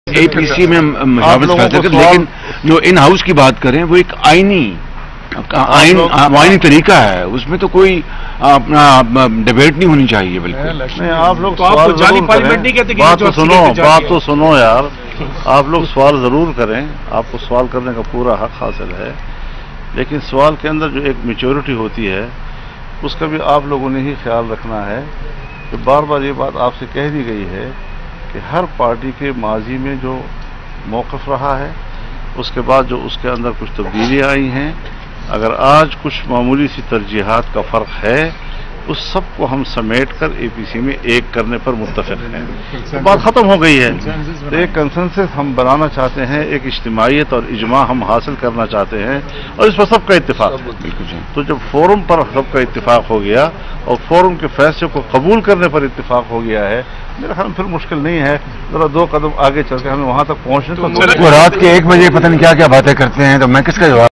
APC में मुशावरत फैसले कर, लेकिन जो इन हाउस की बात करें वो एक आईनी तरीका है, उसमें तो कोई अपना डिबेट नहीं होनी चाहिए। बिल्कुल नहीं, आप लोग तो जाली पार्लियामेंट नहीं कहते। बात तो सुनो यार, आप लोग सवाल जरूर करें, आपको सवाल करने का पूरा हक हासिल है, लेकिन सवाल के अंदर जो एक मैच्योरिटी होती है उसका भी आप लोगों ने ही ख्याल रखना है। तो बार बार ये बात आपसे कह दी गई है कि हर पार्टी के माजी में जो मौक़िफ़ रहा है, उसके बाद जो उसके अंदर कुछ तब्दीलियाँ आई हैं, अगर आज कुछ मामूली सी तरजीहात का फ़र्क है, उस सब को हम समेट कर APC में एक करने पर मुत्तफ़िक़ हैं। तो बात ख़त्म हो गई है। तो एक कंसेंसस हम बनाना चाहते हैं, एक इज्तिमाइयत और इजमा हम हासिल करना चाहते हैं, और इस पर सबका इत्तिफाक है। तो जब फोरम पर सबका इत्तिफाक हो गया और फोरम के फैसले को कबूल करने पर इत्तिफाक हो गया है, मेरा ख्याल फिर मुश्किल नहीं है। जरा 2 कदम आगे चल के हमें वहाँ तक पहुँचने तो रात के 1 बजे पता नहीं क्या क्या बातें करते हैं, तो मैं किसका जवाब